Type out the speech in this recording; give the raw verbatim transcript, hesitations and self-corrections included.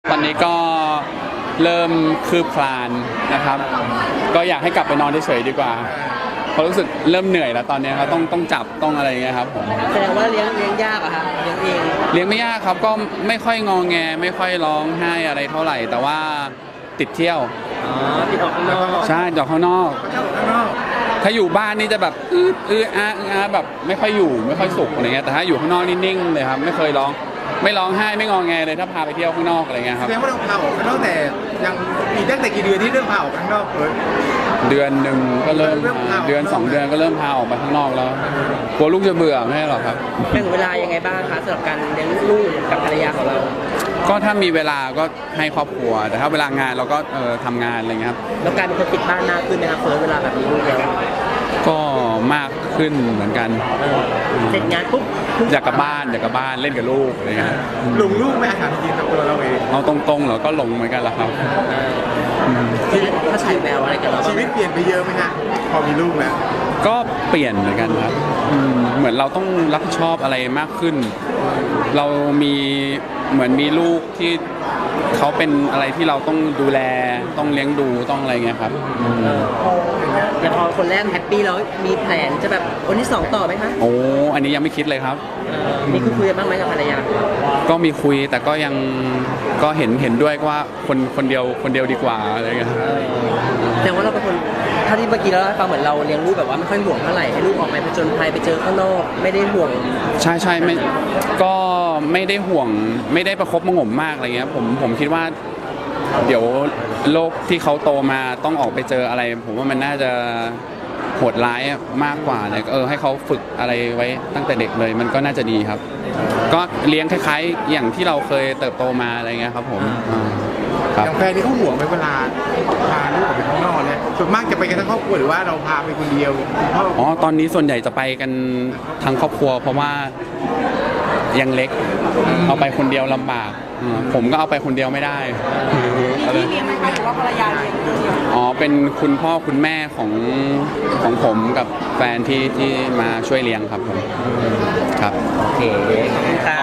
ตอนนี้ก็เริ่มคืบคลานนะครับก็อยากให้กลับไปนอนเฉยๆดีกว่าเพราะรู้สึกเริ่มเหนื่อยแล้วตอนนี้ครับต้องต้องจับต้องอะไรอย่างเงี้ยครับผมแสดงว่าเลี้ยงเลี้ยงยากอะครับเลี้ยงเองเลี้ยงไม่ยากครับก็ไม่ค่อยงอแงไม่ค่อยร้องไห้อะไรเท่าไหร่แต่ว่าติดเที่ยวอ๋อติดออกข้างนอกใช่ออกข้างนอกถ้าอยู่บ้านนี่จะแบบอื้ออื้ออาอาแบบไม่ค่อยอยู่ไม่ค่อยสุขอะไรเงี้ยแต่ถ้าอยู่ข้างนอกนิ่งๆเลยครับไม่เคยร้องไม่ร้องไห้ไม่งอแงเลยถ้าพาไปเที่ยวข้างนอกอะไรเงี้ยครับแสดงว่าเราพาออกข้างนอกแต่ยังมีตั้งแต่กี่เดือนที่เริ่มพาออกข้างนอกเลยเดือนหนึ่งก็เริ่มเดือนสองเดือนก็เริ่มพาออกไปข้างนอกแล้วกลัวลูกจะเบื่อไม่ใช่หรอครับแบ่งเวลายังไงบ้างคะสำหรับการเลี้ยงลูกกับภรรยาของเราก็ถ้ามีเวลาก็ให้ครอบครัวแต่ถ้าเวลางานเราก็เออทำงานอะไรเงี้ยครับแล้วการเป็นคนติดบ้านมากขึ้นไหมครับเฟิร์สเวลาแบบนี้ลูกแล้วก็มากขึ้นเหมือนกันเสร็จงานปุ๊บอยากกลับบ้านอยากกลับบ้านเล่นกับลูกอะไรเงี้ยหลงลูกไม่อาหารกินตัวเราเองเอาตรงๆเหรอก็หลงเหมือนกันละครับถ้าใช้แววอะไรกับเราชีวิตเปลี่ยนไปเยอะไหมฮะพอมีลูกแล้วก็เปลี่ยนเหมือนกันครับเหมือนเราต้องรับผิดชอบอะไรมากขึ้นเรามีเหมือนมีลูกที่เขาเป็นอะไรที่เราต้องดูแลต้องเลี้ยงดูต้องอะไรเงี้ยครับแต่พอคนแรกแฮปปี้แล้วมีแผนจะแบบคนที่สองต่อไหมคะโอ้อันนี้ยังไม่คิดเลยครับมีคุยกันบ้างไหมกับภรรยาก็มีคุยแต่ก็ยังก็เห็นเห็นด้วยว่าคนคนเดียวคนเดียวดีกว่าอะไรเงี้ยแต่ว่าเราเป็นคนถ้าที่เมื่อกี้เราฟังเหมือนเราเลี้ยงลูกแบบว่าไม่ค่อยห่วงเท่าไหร่ให้ลูกออกไปผจญภัยไปเจอข้างนอกไม่ได้ห่วงใช่ใช่ไม่ก็ไม่ได้ห่วงไม่ได้ประคบประหงมมากอะไรเงี้ยผมผมคิดว่าเดี๋ยวโลกที่เขาโตมาต้องออกไปเจออะไรผมว่ามันน่าจะโหดร้ายมากกว่าเนี่ยเออให้เขาฝึกอะไรไว้ตั้งแต่เด็กเลยมันก็น่าจะดีครับก็เลี้ยงคล้ายๆอย่างที่เราเคยเติบโตมาอะไรเงี้ยครับผมอย่างแฟนนี่เขาห่วงไหมเวลาพาลูกออกไปข้างนอกเนี่ยส่วนมากจะไปกันทั้งครอบครัวหรือว่าเราพาไปคนเดียวอ๋อตอนนี้ส่วนใหญ่จะไปกันทั้งครอบครัวเพราะว่ายังเล็กเอาไปคนเดียวลำบากผมก็เอาไปคนเดียวไม่ได้พี่เลี้ยงไหมคะหรือว่าภรรยาเลี้ยงอ๋อเป็นคุณพ่อคุณแม่ของของผมกับแฟนที่ที่มาช่วยเลี้ยงครับผมครับโอเคขอบคุณค่ะ